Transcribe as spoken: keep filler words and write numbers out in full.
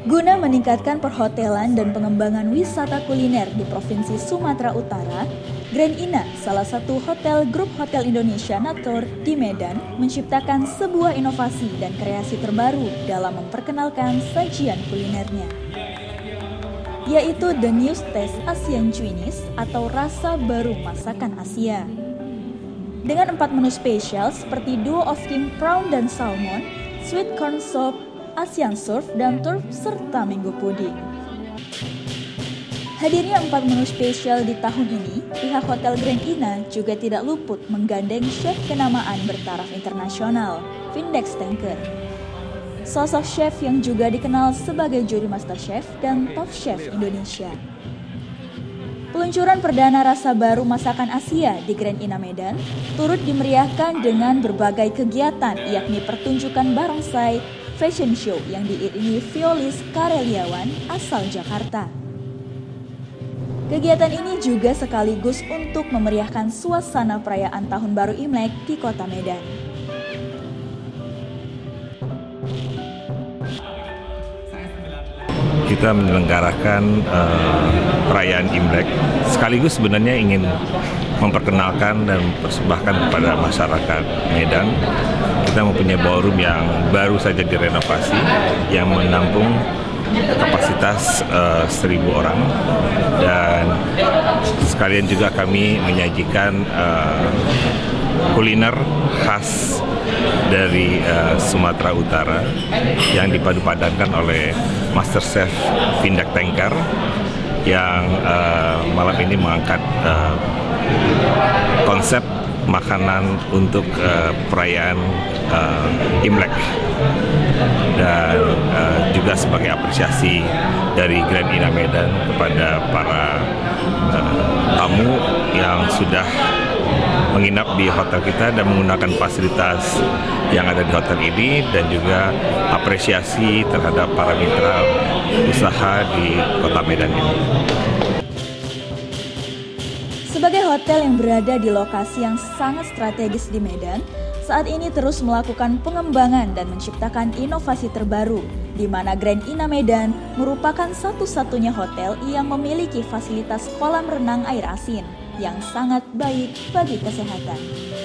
Guna meningkatkan perhotelan dan pengembangan wisata kuliner di Provinsi Sumatera Utara, Grand Ina, salah satu hotel grup Hotel Indonesia Natur di Medan, menciptakan sebuah inovasi dan kreasi terbaru dalam memperkenalkan sajian kulinernya, yaitu The New Taste Asian Chinese atau rasa baru masakan Asia. Dengan empat menu spesial seperti duo of king prawn dan salmon, sweet corn soup, Asian surf, dan turf, serta mango pudding. Hadirnya empat menu spesial di tahun ini, pihak Hotel Grand Ina juga tidak luput menggandeng chef kenamaan bertaraf internasional, Vindex Tanker. Sosok chef yang juga dikenal sebagai juri Master Chef dan Top Chef Indonesia. Peluncuran perdana rasa baru masakan Asia di Grand Ina Medan turut dimeriahkan dengan berbagai kegiatan, yakni pertunjukan barongsai, fashion show yang diiringi violis Kareliawan asal Jakarta. Kegiatan ini juga sekaligus untuk memeriahkan suasana perayaan Tahun Baru Imlek di Kota Medan. Kita menyelenggarakan uh, perayaan Imlek sekaligus sebenarnya ingin memperkenalkan dan persembahkan kepada masyarakat Medan. Kita mempunyai ballroom yang baru saja direnovasi yang menampung kapasitas uh, seribu orang, dan sekalian juga kami menyajikan uh, kuliner khas dari uh, Sumatera Utara yang dipadu-padankan oleh Master Chef Vindex Tanker yang uh, malam ini mengangkat uh, konsep makanan untuk uh, perayaan uh, Imlek, dan uh, juga sebagai apresiasi dari Grand Ina Medan kepada para uh, tamu yang sudah menginap di hotel kita dan menggunakan fasilitas yang ada di hotel ini, dan juga apresiasi terhadap para mitra usaha di Kota Medan ini. Sebagai hotel yang berada di lokasi yang sangat strategis di Medan, saat ini terus melakukan pengembangan dan menciptakan inovasi terbaru, di mana Grand Ina Medan merupakan satu-satunya hotel yang memiliki fasilitas kolam renang air asin yang sangat baik bagi kesehatan.